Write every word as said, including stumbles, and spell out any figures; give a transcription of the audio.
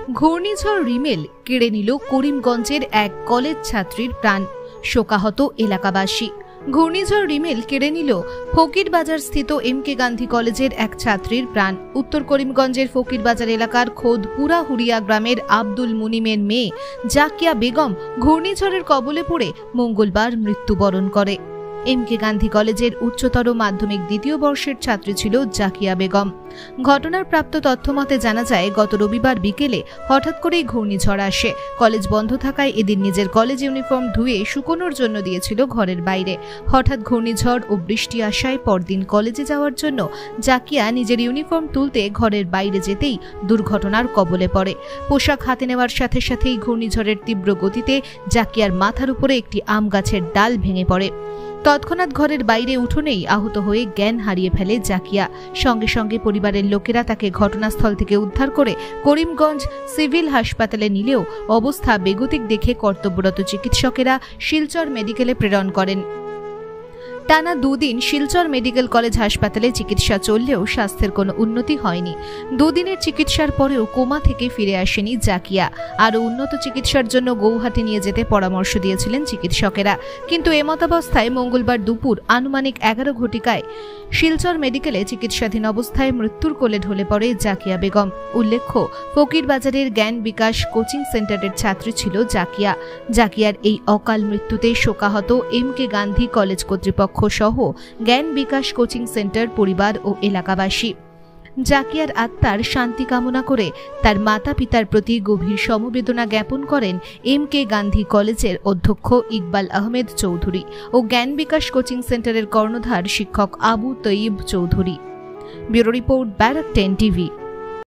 ঘূর্ণিঝড় রিমেল কেড়ে নিল করিমগঞ্জের এক কলেজ ছাত্রীর প্রাণ, শোকাহত এলাকাবাসী। ঘূর্ণিঝড় রিমেল কেড়ে নিল ফকিরবাজার স্থিত এম কে গান্ধী কলেজের এক ছাত্রীর প্রাণ। উত্তর করিমগঞ্জের ফকিরবাজার এলাকার খোদ পুরাহুড়িয়া গ্রামের আব্দুল মুনিমের মেয়ে জাকিয়া বেগম ঘূর্ণিঝড়ের কবলে পড়ে মঙ্গলবার মৃত্যুবরণ করে। এম কে গান্ধী কলেজের উচ্চতর মাধ্যমিক দ্বিতীয় বর্ষের ছাত্রী ছিল জাকিয়া বেগম। ঘটনার প্রাপ্ত তথ্য মতে জানা যায়, গত রবিবার বিকেলে হঠাৎ করেই ঘূর্ণিঝড় আসে। কলেজ বন্ধ থাকায় এদিন নিজের কলেজ ইউনিফর্ম ধুয়ে শুকোনোর জন্য দিয়েছিল ঘরের বাইরে। হঠাৎ ঘূর্ণিঝড় ও বৃষ্টি আসায় পরদিন কলেজে যাওয়ার জন্য জাকিয়া নিজের ইউনিফর্ম তুলতে ঘরের বাইরে যেতেই দুর্ঘটনার কবলে পড়ে। পোশাক হাতে নেওয়ার সাথে সাথেই ঘূর্ণিঝড়ের তীব্র গতিতে জাকিয়ার মাথার উপরে একটি আম গাছের ডাল ভেঙে পড়ে। তৎক্ষণাৎ ঘরের বাইরে উঠোনেই আহত হয়ে জ্ঞান হারিয়ে ফেলে জাকিয়া। সঙ্গে সঙ্গে পরিবারের লোকেরা তাকে ঘটনাস্থল থেকে উদ্ধার করে করিমগঞ্জ সিভিল হাসপাতালে নিলেও অবস্থা বেগতিক দেখে কর্তব্যরত চিকিৎসকেরা শিলচর মেডিকেলে প্রেরণ করেন। টানা দুদিন শিলচর মেডিকেল কলেজ হাসপাতালে চিকিৎসা চললেও স্বাস্থ্যের কোনো উন্নতি হয়নি। দুদিনের চিকিৎসার পরেও কোমা থেকে ফিরে আসেনি জাকিয়া। আরও উন্নত চিকিৎসার জন্য গৌহাটি নিয়ে যেতে পরামর্শ দিয়েছিলেন চিকিৎসকেরা, কিন্তু এমতাবস্থায় মঙ্গলবার দুপুর আনুমানিক এগারো ঘটিকায় শিলচর মেডিকেলে চিকিৎসাধীন অবস্থায় মৃত্যুর কোলে ঢলে পড়ে জাকিয়া বেগম। উল্লেখ্য, ফকিরবাজারের জ্ঞান বিকাশ কোচিং সেন্টারের ছাত্রী ছিল জাকিয়া। জাকিয়ার এই অকাল মৃত্যুতে শোকাহত এম কে গান্ধী কলেজ কর্তৃপক্ষ সহ জ্ঞান বিকাশ কোচিং সেন্টার পরিবার ও এলাকাবাসী। জাকিয়ার আত্মার শান্তি কামনা করে তার মাতা পিতার প্রতি গভীর সমবেদনা জ্ঞাপন করেন এম কে গান্ধী কলেজের অধ্যক্ষ ইকবাল আহমেদ চৌধুরী ও জ্ঞান বিকাশ কোচিং সেন্টারের কর্ণধার শিক্ষক Abu Taiyab Chowdhury. Bureau report, Barak ten TV.